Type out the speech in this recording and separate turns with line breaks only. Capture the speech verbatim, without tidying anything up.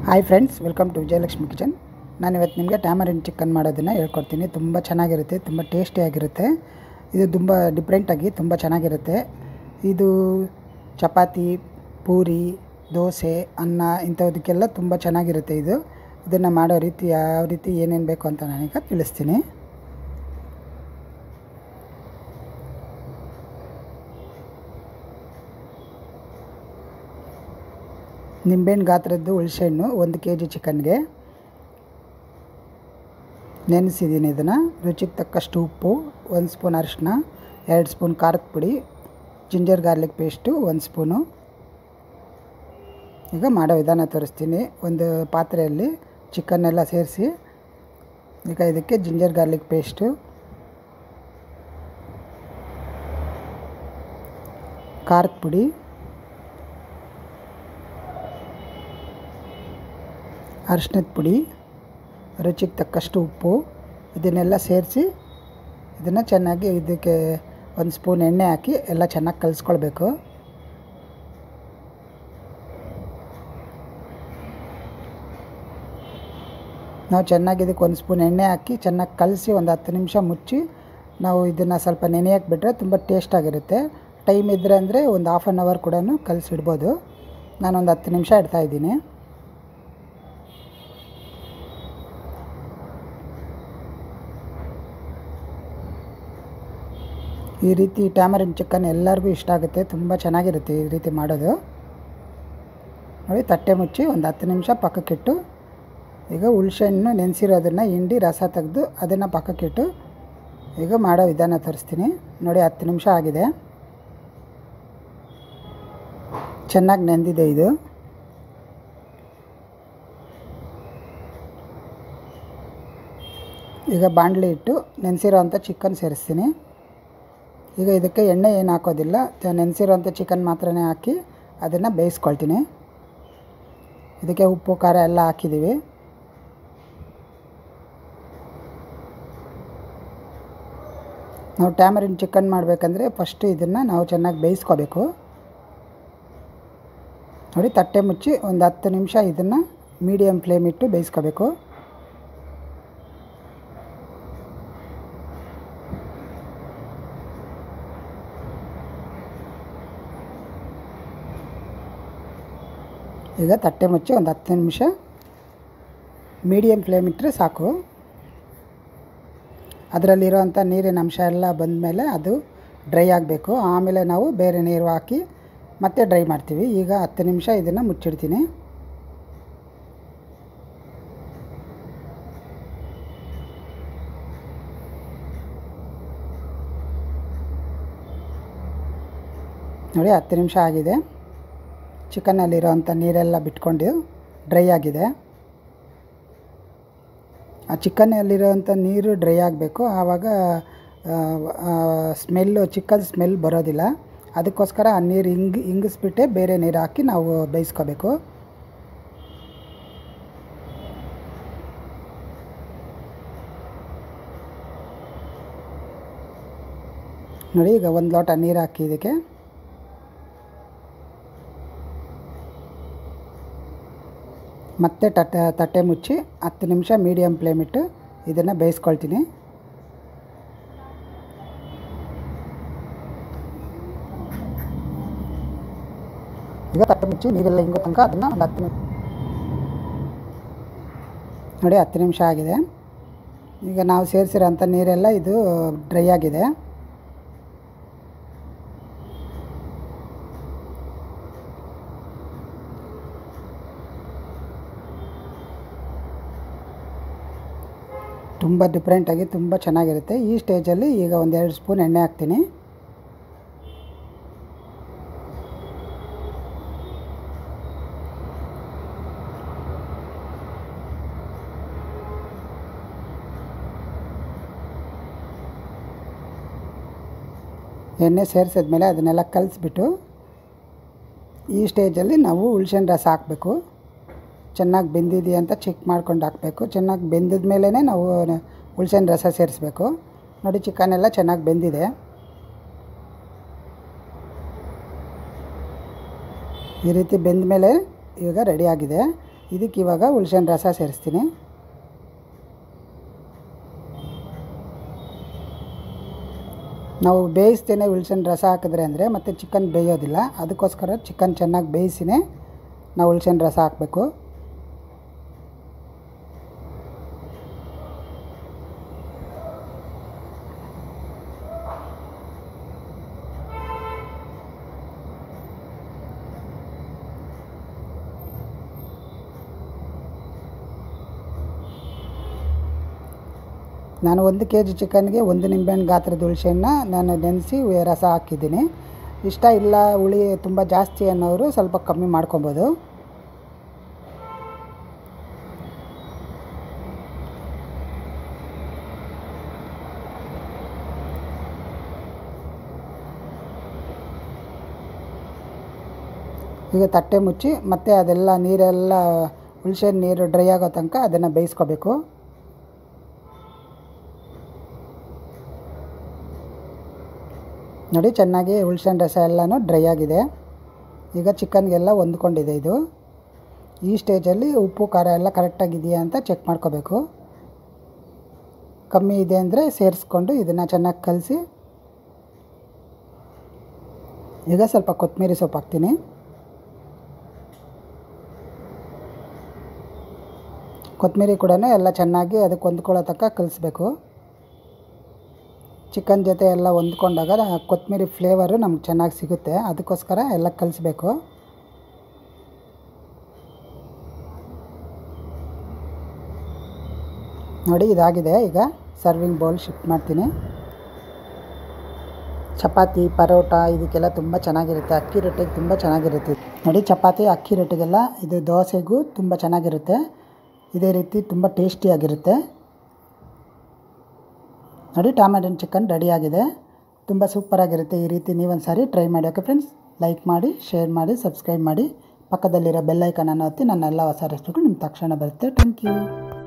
Hi friends, welcome to Vijayalakshmi kitchen. ನಾನು ಇವತ್ತು ನಿಮಗೆ ಟ್ಯಾಮರಿನ್ ಚಿಕನ್ ಮಾಡೋದನ್ನು ಹೇಳ್ಕೊಡ್ತೀನಿ. ತುಂಬ ಚೆನ್ನಾಗಿರುತ್ತೆ, ತುಂಬ ಟೇಸ್ಟಿಯಾಗಿರುತ್ತೆ. ಇದು ತುಂಬ ಡಿಫ್ರೆಂಟಾಗಿ ತುಂಬ ಚೆನ್ನಾಗಿರುತ್ತೆ. ಇದು ಚಪಾತಿ, ಪೂರಿ, ದೋಸೆ, ಅನ್ನ ಇಂಥದಕ್ಕೆಲ್ಲ ತುಂಬ ಚೆನ್ನಾಗಿರುತ್ತೆ. ಇದು ಇದನ್ನು ಮಾಡೋ ರೀತಿ ಯಾವ ರೀತಿ ಏನೇನು ಬೇಕು ಅಂತ ನಾನೀಗ ತಿಳಿಸ್ತೀನಿ. ನಿಂಬೆಹಣ್ಣು ಗಾತ್ರದ್ದು ಹುಣಸೆಹಣ್ಣು ಒಂದು ಕೆ ಜಿ ಚಿಕನ್ಗೆ ನೆನೆಸಿದ್ದೀನಿ. ಇದನ್ನು ರುಚಿಗೆ ತಕ್ಕಷ್ಟು ಉಪ್ಪು, ಒಂದು ಸ್ಪೂನ್ ಅರಿಶಿನ, ಎರಡು ಸ್ಪೂನ್ ಖಾರದ ಪುಡಿ, ಜಿಂಜರ್ ಗಾರ್ಲಿಕ್ ಪೇಸ್ಟು ಒಂದು ಸ್ಪೂನು. ಈಗ ಮಾಡೋ ವಿಧಾನ ತೋರಿಸ್ತೀನಿ. ಒಂದು ಪಾತ್ರೆಯಲ್ಲಿ ಚಿಕನ್ನೆಲ್ಲ ಸೇರಿಸಿ ಈಗ ಇದಕ್ಕೆ ಜಿಂಜರ್ ಗಾರ್ಲಿಕ್ ಪೇಸ್ಟು, ಖಾರದ ಪುಡಿ, ಅರಿಶಿನದ ಪುಡಿ, ರುಚಿಗೆ ತಕ್ಕಷ್ಟು ಉಪ್ಪು ಇದನ್ನೆಲ್ಲ ಸೇರಿಸಿ ಇದನ್ನು ಚೆನ್ನಾಗಿ ಇದಕ್ಕೆ ಒಂದು ಸ್ಪೂನ್ ಎಣ್ಣೆ ಹಾಕಿ ಎಲ್ಲ ಚೆನ್ನಾಗಿ ಕಲಿಸ್ಕೊಳ್ಬೇಕು. ನಾವು ಚೆನ್ನಾಗಿ ಇದಕ್ಕೆ ಒಂದು ಸ್ಪೂನ್ ಎಣ್ಣೆ ಹಾಕಿ ಚೆನ್ನಾಗಿ ಕಲಸಿ ಒಂದು ಹತ್ತು ನಿಮಿಷ ಮುಚ್ಚಿ ನಾವು ಇದನ್ನು ಸ್ವಲ್ಪ ನೆನೆಯಕ್ಕೆ ಬಿಟ್ಟರೆ ತುಂಬ ಟೇಸ್ಟಾಗಿರುತ್ತೆ. ಟೈಮ್ ಇದ್ದರೆ ಅಂದರೆ ಒಂದು ಹಾಫ್ ಆನ್ ಅವರ್ ಕೂಡ ಕಲಸಿಡ್ಬೋದು. ನಾನೊಂದು ಹತ್ತು ನಿಮಿಷ ಇಡ್ತಾಯಿದ್ದೀನಿ. ಈ ರೀತಿ ಟ್ಯಾಮರಿನ್ ಚಿಕನ್ ಎಲ್ಲರಿಗೂ ಇಷ್ಟ ಆಗುತ್ತೆ, ತುಂಬ ಚೆನ್ನಾಗಿರುತ್ತೆ ಈ ರೀತಿ ಮಾಡೋದು. ನೋಡಿ, ತಟ್ಟೆ ಮುಚ್ಚಿ ಒಂದು ಹತ್ತು ನಿಮಿಷ ಪಕ್ಕಕ್ಕಿಟ್ಟು ಈಗ ಹುಣಸೆಹಣ್ಣು ನೆನೆಸಿರೋದನ್ನು ಹಿಂಡಿ ರಸ ತೆಗೆದು ಅದನ್ನು ಪಕ್ಕಕ್ಕಿಟ್ಟು ಈಗ ಮಾಡೋ ವಿಧಾನ ತೋರಿಸ್ತೀನಿ. ನೋಡಿ, ಹತ್ತು ನಿಮಿಷ ಆಗಿದೆ, ಚೆನ್ನಾಗಿ ನೆಂದಿದೆ. ಇದು ಈಗ ಬಾಣಲಿ ಇಟ್ಟು ನೆನೆಸಿರೋ ಅಂಥ ಚಿಕನ್ ಸೇರಿಸ್ತೀನಿ. ಈಗ ಇದಕ್ಕೆ ಎಣ್ಣೆ ಏನು ಹಾಕೋದಿಲ್ಲ, ನೆನೆಸಿರೋಂಥ ಚಿಕನ್ ಮಾತ್ರನೇ ಹಾಕಿ ಅದನ್ನು ಬೇಯಿಸ್ಕೊಳ್ತೀನಿ. ಇದಕ್ಕೆ ಉಪ್ಪು ಖಾರ ಎಲ್ಲ ಹಾಕಿದ್ದೀವಿ. ನಾವು ಟ್ಯಾಮರಿನ್ ಚಿಕನ್ ಮಾಡಬೇಕಂದ್ರೆ ಫಸ್ಟು ಇದನ್ನು ನಾವು ಚೆನ್ನಾಗಿ ಬೇಯಿಸ್ಕೋಬೇಕು. ನೋಡಿ, ತಟ್ಟೆ ಮುಚ್ಚಿ ಒಂದು ಹತ್ತು ನಿಮಿಷ ಇದನ್ನು ಮೀಡಿಯಮ್ ಫ್ಲೇಮ್ ಇಟ್ಟು ಬೇಯಿಸ್ಕೋಬೇಕು. ಈಗ ತಟ್ಟೆ ಮುಚ್ಚಿ ಒಂದು ಹತ್ತು ನಿಮಿಷ ಮೀಡಿಯಮ್ ಫ್ಲೇಮ್ ಇಟ್ಟರೆ ಸಾಕು. ಅದರಲ್ಲಿರೋವಂಥ ನೀರಿನ ಅಂಶ ಎಲ್ಲ ಬಂದಮೇಲೆ ಅದು ಡ್ರೈ ಆಗಬೇಕು. ಆಮೇಲೆ ನಾವು ಬೇರೆ ನೀರು ಹಾಕಿ ಮತ್ತೆ ಡ್ರೈ ಮಾಡ್ತೀವಿ. ಈಗ ಹತ್ತು ನಿಮಿಷ ಇದನ್ನು ಮುಚ್ಚಿಡ್ತೀನಿ. ನೋಡಿ, ಹತ್ತು ನಿಮಿಷ ಆಗಿದೆ. ಚಿಕನ್ನಲ್ಲಿರೋವಂಥ ನೀರೆಲ್ಲ ಬಿಟ್ಕೊಂಡು ಡ್ರೈ ಆಗಿದೆ. ಆ ಚಿಕನ್ನಲ್ಲಿರೋವಂಥ ನೀರು ಡ್ರೈ ಆಗಬೇಕು, ಆವಾಗ ಸ್ಮೆಲ್ಲು ಚಿಕನ್ ಸ್ಮೆಲ್ ಬರೋದಿಲ್ಲ. ಅದಕ್ಕೋಸ್ಕರ ಆ ನೀರು ಹಿಂಗ್ ಹಿಂಗಿಸ್ಬಿಟ್ಟೆ ಬೇರೆ ನೀರು ಹಾಕಿ ನಾವು ಬೇಯಿಸ್ಕೋಬೇಕು. ನೋಡಿ, ಈಗ ಒಂದು ಲೋಟ ನೀರು ಹಾಕಿ ಇದಕ್ಕೆ ಮತ್ತೆ ತಟ್ಟೆ ತಟ್ಟೆ ಮುಚ್ಚಿ ಹತ್ತು ನಿಮಿಷ ಮೀಡಿಯಮ್ ಫ್ಲೇಮ್ ಇಟ್ಟು ಇದನ್ನು ಬೇಯಿಸ್ಕೊಳ್ತೀನಿ. ಈಗ ತಟ್ಟೆ ಮುಚ್ಚಿ ನೀರೆಲ್ಲ ಹಿಂಗೋ ತನಕ ಅದನ್ನು ಒಂದು ಹತ್ತು ನಿಮಿಷ ನೋಡಿ ಹತ್ತು ನಿಮಿಷ ಆಗಿದೆ. ಈಗ ನಾವು ಸೇರಿಸಿರೋಂಥ ನೀರೆಲ್ಲ ಇದು ಡ್ರೈ ಆಗಿದೆ. ತುಂಬ ಡಿಫ್ರೆಂಟಾಗಿ ತುಂಬ ಚೆನ್ನಾಗಿರುತ್ತೆ. ಈ ಸ್ಟೇಜಲ್ಲಿ ಈಗ ಒಂದೆರಡು ಸ್ಪೂನ್ ಎಣ್ಣೆ ಹಾಕ್ತೀನಿ. ಎಣ್ಣೆ ಸೇರಿಸಿದ್ಮೇಲೆ ಅದನ್ನೆಲ್ಲ ಕಲಿಸ್ಬಿಟ್ಟು ಈ ಸ್ಟೇಜಲ್ಲಿ ನಾವು ಹುಣಸೆಹಣ್ಣು ರಸ ಹಾಕಬೇಕು. ಚೆನ್ನಾಗಿ ಬೆಂದಿದೆಯಾ ಅಂತ ಚೆಕ್ ಮಾಡ್ಕೊಂಡು ಹಾಕಬೇಕು. ಚೆನ್ನಾಗಿ ಬೆಂದಿದ ಮೇಲೇ ನಾವು ಹುಣಸೆಹಣ್ಣು ರಸ ಸೇರಿಸ್ಬೇಕು. ನೋಡಿ, ಚಿಕನ್ ಎಲ್ಲ ಚೆನ್ನಾಗಿ ಬೆಂದಿದೆ. ಈ ರೀತಿ ಬೆಂದ ಮೇಲೆ ಈಗ ರೆಡಿಯಾಗಿದೆ. ಇದಕ್ಕೆ ಇವಾಗ ಹುಣಸೆಹಣ್ಣು ರಸ ಸೇರಿಸ್ತೀನಿ. ನಾವು ಬೇಯಿಸ್ತೇನೆ ಹುಣಸೆಹಣ್ಣು ರಸ ಹಾಕಿದ್ರೆ ಅಂದರೆ ಮತ್ತೆ ಚಿಕನ್ ಬೇಯೋದಿಲ್ಲ. ಅದಕ್ಕೋಸ್ಕರ ಚಿಕನ್ ಚೆನ್ನಾಗಿ ಬೇಯಿಸಿನೇ ನಾವು ಹುಣಸೆಹಣ್ಣು ರಸ ಹಾಕಬೇಕು. ನಾನು ಒಂದು ಕೆ ಜಿ ಚಿಕನ್ಗೆ ಒಂದು ನಿಂಬೆಹಣ್ಣು ಗಾತ್ರದ ಹುಣಸೆಹಣ್ಣನ್ನ ನಾನು ನೆನೆಸಿ ರಸ ಹಾಕಿದ್ದೀನಿ. ಇಷ್ಟ ಇಲ್ಲ ಹುಳಿ ತುಂಬ ಜಾಸ್ತಿ ಅನ್ನೋರು ಸ್ವಲ್ಪ ಕಮ್ಮಿ ಮಾಡ್ಕೊಬೋದು. ಈಗ ತಟ್ಟೆ ಮುಚ್ಚಿ ಮತ್ತೆ ಅದೆಲ್ಲ ನೀರೆಲ್ಲ ಹುಣಸೆಹಣ್ಣು ನೀರು ಡ್ರೈ ಆಗೋ ತನಕ ಅದನ್ನು ಬೇಯಿಸ್ಕೋಬೇಕು. ನೋಡಿ ಚೆನ್ನಾಗಿ ಹುಣಸೆಹಣ್ಣು ರಸ ಎಲ್ಲನೂ ಡ್ರೈ ಆಗಿದೆ. ಈಗ ಚಿಕನ್ಗೆಲ್ಲ ಹೊಂದ್ಕೊಂಡಿದೆ ಇದು. ಈ ಸ್ಟೇಜಲ್ಲಿ ಉಪ್ಪು ಖಾರ ಎಲ್ಲ ಕರೆಕ್ಟಾಗಿದೆಯಾ ಅಂತ ಚೆಕ್ ಮಾಡ್ಕೋಬೇಕು. ಕಮ್ಮಿ ಇದೆ ಅಂದರೆ ಸೇರಿಸ್ಕೊಂಡು ಇದನ್ನು ಚೆನ್ನಾಗಿ ಕಲಸಿ ಈಗ ಸ್ವಲ್ಪ ಕೊತ್ತಂಬರಿ ಸೊಪ್ಪು ಹಾಕ್ತೀನಿ. ಕೊತ್ತಂಬರಿ ಕೂಡ ಎಲ್ಲ ಚೆನ್ನಾಗಿ ಅದಕ್ಕೆ ಹೊಂದ್ಕೊಳ್ಳೋ ತನಕ ಕಲಿಸ್ಬೇಕು. ಚಿಕನ್ ಜೊತೆ ಎಲ್ಲ ಹೊಂದ್ಕೊಂಡಾಗ ಕೊತ್ತಂಬರಿ ಫ್ಲೇವರು ನಮ್ಗೆ ಚೆನ್ನಾಗಿ ಸಿಗುತ್ತೆ. ಅದಕ್ಕೋಸ್ಕರ ಎಲ್ಲ ಕಲಿಸ್ಬೇಕು. ನೋಡಿ ಇದಾಗಿದೆ. ಈಗ ಸರ್ವಿಂಗ್ ಬೌಲ್ ಶಿಫ್ಟ್ ಮಾಡ್ತೀನಿ. ಚಪಾತಿ ಪರೋಟ ಇದಕ್ಕೆಲ್ಲ ತುಂಬ ಚೆನ್ನಾಗಿರುತ್ತೆ. ಅಕ್ಕಿ ರೊಟ್ಟಿಗೆ ತುಂಬ ಚೆನ್ನಾಗಿರುತ್ತೆ. ನೋಡಿ ಚಪಾತಿ ಅಕ್ಕಿ ರೊಟ್ಟಿಗೆಲ್ಲ ಇದು ದೋಸೆಗೂ ತುಂಬ ಚೆನ್ನಾಗಿರುತ್ತೆ. ಇದೇ ರೀತಿ ತುಂಬ ಟೇಸ್ಟಿಯಾಗಿರುತ್ತೆ. ನೋಡಿ ಟೊಮ್ಯಾಟೊ ಚಿಕನ್ ರೆಡಿಯಾಗಿದೆ. ತುಂಬ ಸೂಪರಾಗಿರುತ್ತೆ. ಈ ರೀತಿ ನೀವೊಂದು ಸಾರಿ ಟ್ರೈ ಮಾಡಿ. ಓಕೆ ಫ್ರೆಂಡ್ಸ್, ಲೈಕ್ ಮಾಡಿ, ಶೇರ್ ಮಾಡಿ, ಸಬ್ಸ್ಕ್ರೈಬ್ ಮಾಡಿ. ಪಕ್ಕದಲ್ಲಿರೋ ಬೆಲ್ ಐಕಾನನ್ನು ಒತ್ತಿ ನನ್ನ ಎಲ್ಲ ಹೊಸ ರೆಸಿಪಿಗಳು ನಿಮ್ಮ ತಕ್ಷಣ ಬರುತ್ತೆ. Thank you.